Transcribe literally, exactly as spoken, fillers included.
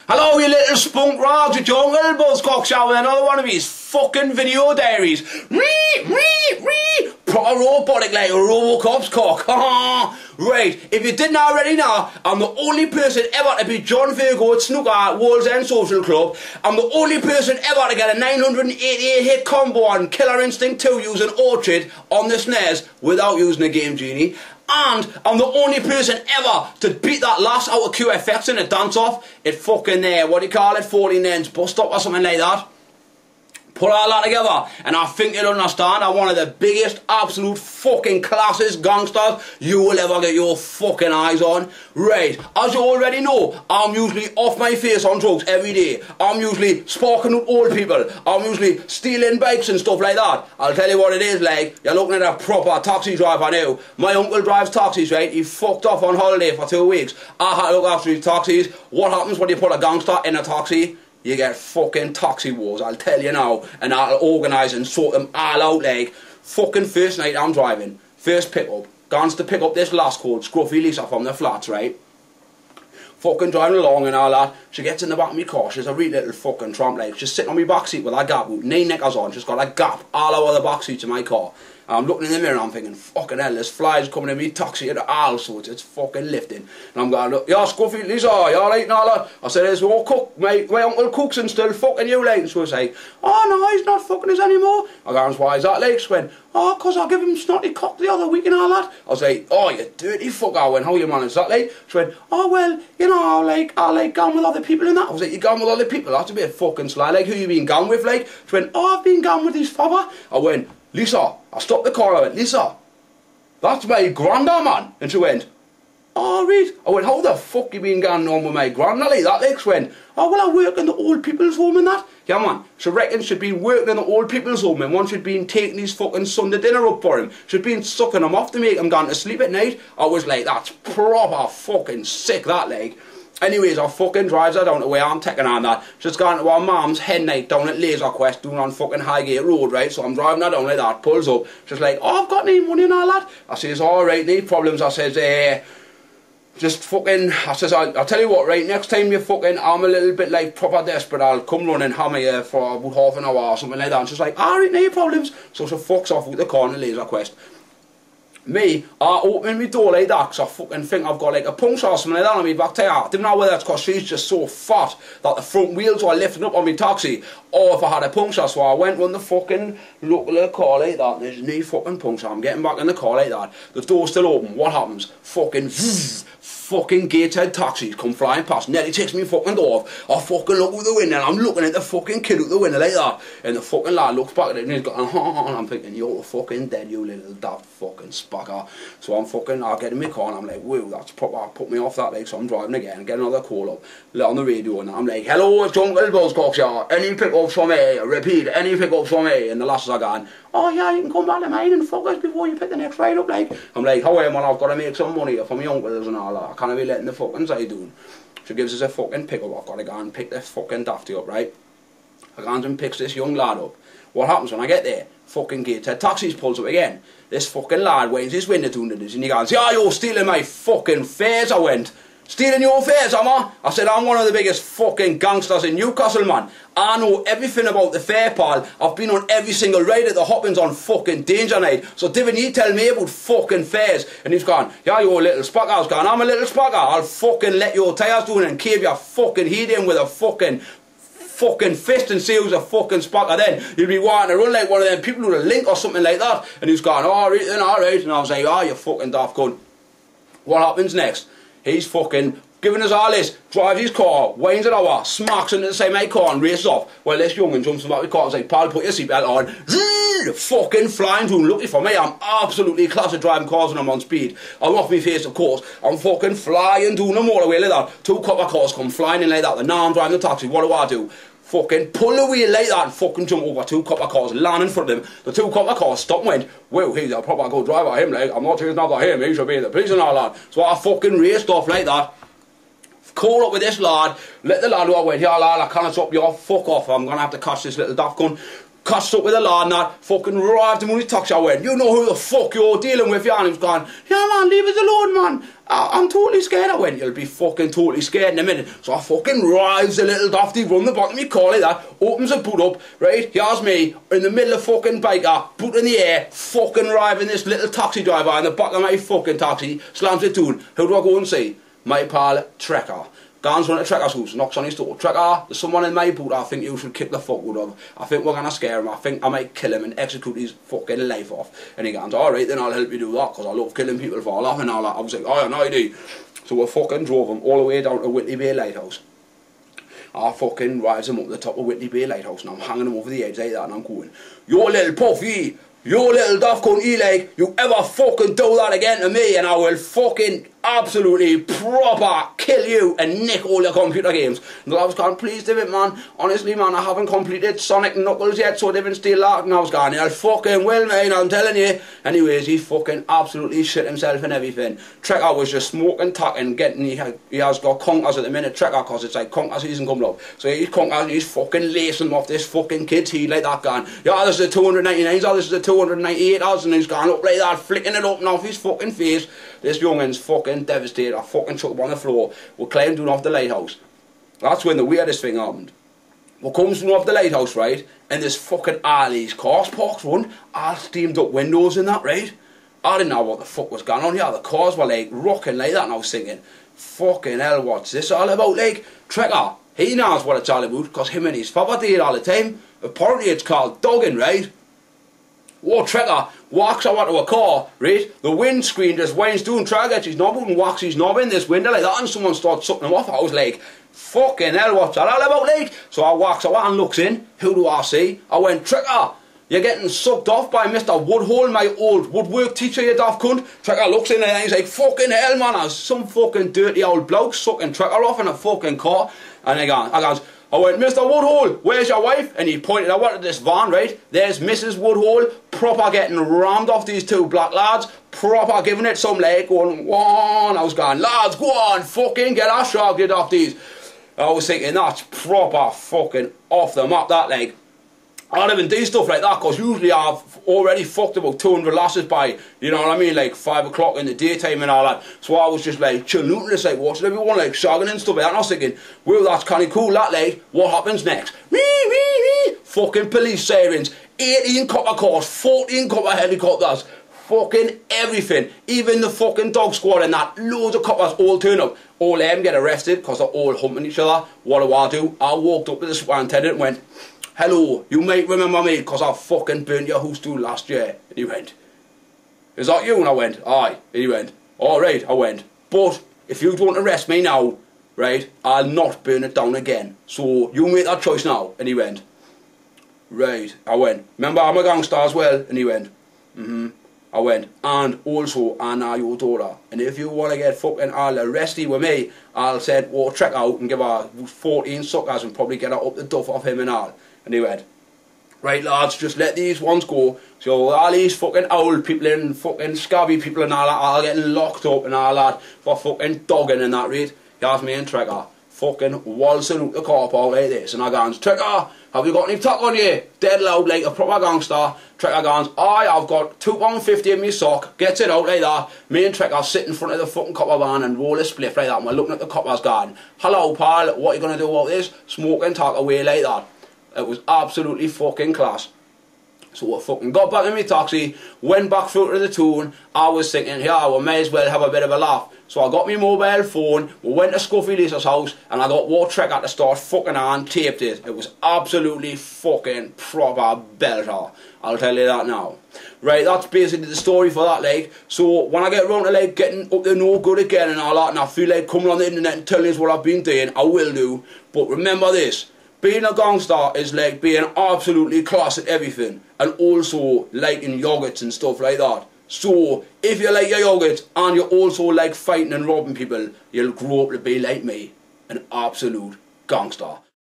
Hello, you little spunk rods, it's your Uncle Buzzcock show with another one of his fucking video diaries. Ree, ree, ree. Proper robotic like a Robocop's cock. Right, if you didn't already know, I'm the only person ever to beat John Virgo at snooker at World's End Social Club. I'm the only person ever to get a nine hundred eighty-eight hit combo on Killer Instinct two using Orchid on the S N E S without using a Game Genie. And I'm the only person ever to beat that last out of Q F X in a dance-off at fucking there, uh, what do you call it, fourteen ends bus stop or something like that. Put all that together, and I think you'll understand I'm one of the biggest, absolute fucking classist gangsters you will ever get your fucking eyes on. Right, as you already know, I'm usually off my face on drugs every day. I'm usually sparking with old people. I'm usually stealing bikes and stuff like that. I'll tell you what it is like. You're looking at a proper taxi driver now. My uncle drives taxis, right? He fucked off on holiday for two weeks. I had to look after his taxis. What happens when you put a gangster in a taxi? You get fucking taxi wars, I'll tell you now, and I'll organise and sort them all out like. Fucking first night I'm driving, first pick up, gone to pick up this last called Scruffy Lisa from the flats, right? Fucking driving along and all that. She gets in the back of my car, she's a real little fucking tramp like. She's sitting on my back seat with a gap, with knee knickers on, she's got a gap all over the back seats of my car. And I'm looking in the mirror and I'm thinking, fucking hell, this fly's coming in me taxi at all sorts, it's fucking lifting. And I'm going, look, yeah, Scruffy Lisa, you alright and all that? I said, there's no cook, my, my uncle cooks and still fucking you like. And she was like, oh no, he's not fucking us anymore. I go, why is that like? She went, oh, cause I give him snotty cock the other week and all that. I was like, oh, you dirty fucker. I went, how you manage that like? She went, oh well, you know, I like, I like gone with other people and that. I was like, you gone with other people? That's a bit fucking sly. Like, who you been gone with like? She went, oh, I've been gone with his father. I went, Lisa, I stopped the car, I went, Lisa, that's my granda, man. And she went, oh, right. I went, how the fuck you been going on with my granda like that? Like, she went, oh, well, I work in the old people's home and that. Yeah, man. She reckons she'd been working in the old people's home and once she'd been taking his fucking Sunday dinner up for him. She'd been sucking him off to make him go to sleep at night. I was like, that's proper fucking sick, that, like. Anyways, I fucking drives her down to where I'm taking on that. She's gone to our mum's hen night down at Laser Quest doing on fucking Highgate Road, right? So I'm driving her down like that, pulls up. She's like, oh, I've got any money and all that. I says, alright, no problems. I says, eh, just fucking, I says, I'll, I'll tell you what, right, next time you fucking, I'm a little bit like proper desperate, I'll come running, hammer you for about half an hour or something like that. And she's like, alright, no problems. So she fucks off with the car in Laser Quest. Me, I open my door like that because I fucking think I've got like a puncture or something like that on my back tyre. I didn't know whether it's because she's just so fat that the front wheels were lifting up on my taxi or if I had a puncture. So I went run the fucking local car like that. There's no fucking puncture. I'm getting back in the car like that. The door's still open. What happens? Fucking zzz. Fucking Gateshead taxis come flying past. Nelly takes me fucking door off. I fucking look out the window and I'm looking at the fucking kid out the window like that. And the fucking lad looks back at it and he's going, oh, and I'm thinking, you're fucking dead, you little daft fucking spacker. So I'm fucking, I get in my car and I'm like, whoa, that's proper, put me off that, like. So I'm driving again and get another call up on the radio and I'm like, hello, it's Uncle Buzzcock here. Any pickups for me? Repeat, any pickups for me? And the lasses are going, oh yeah, you can come back to mine and fuck us before you pick the next ride up, like. I'm like, how am I? I've got to make some money for my uncles and all that. I can't be letting the fucking side doing. She gives us a fucking pick up. I've got to go and pick this fucking dafty up, right? I goes and picks this young lad up. What happens when I get there? Fucking Gateshead taxis pulls up again. This fucking lad waves his window down to this and he goes, yeah, you're stealing my fucking fares. I went, stealing your fares, am I? I said, I'm one of the biggest fucking gangsters in Newcastle, man. I know everything about the fare, pal. I've been on every single ride at the Hoppins on fucking Danger Night. So didn't you tell me about fucking fares? And he's gone, yeah, you're a little spacker. I was going, I'm a little spacker. I'll fucking let your tyres down and cave your fucking heat in with a fucking fucking fist and see who's a fucking spacker then. You'll be wanting to run like one of them people with a link or something like that. And he's gone, alright then, alright. And I was like, oh, you fucking daft cunt. What happens next? He's fucking giving us all this, drives his car, winds it over, smacks into the same car and races off. Well, this young'un jumps in the back of the car and says, pal, put your seatbelt on. Zzz, fucking flying through. Lucky for me, I'm absolutely class at driving cars when I'm on speed. I'm off my face, of course. I'm fucking flying down the motorway like that. Two copper cars come flying in like that. And now I'm driving the taxi. What do I do? Fucking pull the wheel like that and fucking jump over two copper cars, land in front of them. The two copper cars stopped and went, well, he's a proper good driver, him, like, I'm not chasing after him, he should be in the police and all that. So I fucking raced off like that. Call up with this lad, let the lad who I went, yeah lad, I can't stop you off, fuck off, I'm gonna have to catch this little daft gun. cussed up with a lad and that, fucking arrived him on his taxi. I went, you know who the fuck you're dealing with, yeah? And he was going, yeah man, leave us alone man, I I'm totally scared. I went, you'll be fucking totally scared in a minute. So I fucking rides the little dofty, run the bottom of my car like that, opens the boot up, right, here's me, in the middle of fucking biker, boot in the air, fucking driving this little taxi driver in the back of my fucking taxi, slams it down. Who do I go and see? My pal Trekker. Gans one of Trekker's house, knocks on his door. Trekker, there's someone in my boot I think you should kick the fuck out of. I think we're gonna scare him. I think I might kill him and execute his fucking life off. And he goes, alright then I'll help you do that, because I love killing people for all off and all that. I was like, oh yeah, no I do. So we fucking drove him all the way down to Whitley Bay Lighthouse. I fucking rides him up the top of Whitley Bay Lighthouse and I'm hanging him over the edge like that and I'm going, you little puffy, you little daft cunt, E-leg, you ever fucking do that again to me and I will fucking absolutely proper kill you and nick all your computer games. And I was going, please David man, honestly man, I haven't completed Sonic Knuckles yet, so David steal that. And I was going, I fucking will mate, I'm telling you. Anyways, he fucking absolutely shit himself and everything. Trekker was just smoking, tacking, getting, he, had, he has got conkers at the minute, Trekker, because it's like conkers season coming up. So he's conkers, he's fucking lacing them off this fucking kid's head like that, going, yeah, this is a two hundred ninety-nines, oh, this is a two hundred ninety-eight, and he's going up like that, flicking it up and off his fucking face. This youngin's fucking devastated. I fucking chucked him on the floor. We climbed down off the lighthouse. That's when the weirdest thing happened. We comes down off the lighthouse, right? And this fucking alley's cars parked run, all steamed up windows and that, right? I didn't know what the fuck was going on here. The cars were like rocking like that and I was thinking, fucking hell, what's this all about? Like, Trekker, he knows what it's all about because him and his father do it all the time. Apparently it's called dogging, right? Whoa, Trekker walks out onto a car, right? The windscreen just winds down, Trekker gets his knob out and walks his knob in this window like that and someone starts sucking him off. I was like, fucking hell, what's that all about, like? So I walks out and looks in. Who do I see? I went, Trekker, you're getting sucked off by Mister Woodhole, my old woodwork teacher, you daft cunt. Trekker looks in and he's like, fucking hell, man, there's some fucking dirty old bloke sucking Trekker off in a fucking car. And I goes, I goes, I went, Mister Woodhole, where's your wife? And he pointed out at this van, right? There's Missus Woodhole, proper getting rammed off these two black lads, proper giving it some leg, going, one. I was going, lads, go on, fucking get our shark, get off these. I was thinking, that's proper fucking off the map, that leg. I don't even do stuff like that because usually I've already fucked about two hundred lasses by, you know what I mean, like five o'clock in the daytime and all that. So I was just like chilling out and just like watching everyone like shagging and stuff like that. And I was thinking, well, that's kind of cool, that like, what happens next? Me, me, me. Fucking police sirens, eighteen copper cars, fourteen copper helicopters, fucking everything. Even the fucking dog squad and that, loads of coppers all turn up. All them get arrested because they're all humping each other. What do I do? I walked up to the superintendent and went, hello, you might remember me because I fucking burnt your house down last year. And he went, is that you? And I went, aye. And he went, alright. I went, but if you don't arrest me now, right, I'll not burn it down again. So you make that choice now. And he went, right. I went, remember I'm a gangster as well? And he went, mm-hmm. I went, and also I know your daughter. And if you want to get fucking all arrested with me, I'll send or Trekker out and give her fourteen suckers and probably get her up the duff off him and all. And he went, right lads, just let these ones go. So all these fucking old people and fucking scabby people and all that are getting locked up and all that for fucking dogging and that, right? Here's me and Trekker fucking waltzing out the car park like this. And I goes, Trekker, have you got any tuck on you? Dead loud like a proper gangster. Trekker goes, aye, I've got two pound fifty in my sock. Gets it out like that. Me and Trekker sit in front of the fucking copper van and roll a spliff like that. And we're looking at the coppers going, hello pal, what are you going to do about this? Smoke and talk away like that. It was absolutely fucking class. So I fucking got back in my taxi, went back through to the town. I was thinking, yeah, we may as well have a bit of a laugh. So I got my mobile phone, we went to Scuffy Lisa's house, and I got War Trekker to start fucking on, taped it. It was absolutely fucking proper belter. I'll tell you that now. Right, that's basically the story for that, like. So when I get around to like getting up to no good again and all that, and I feel like coming on the internet and telling you what I've been doing, I will do. But remember this. Being a gangster is like being absolutely class at everything and also liking yogurts and stuff like that. So, if you like your yogurt and you also like fighting and robbing people, you'll grow up to be like me, an absolute gangster.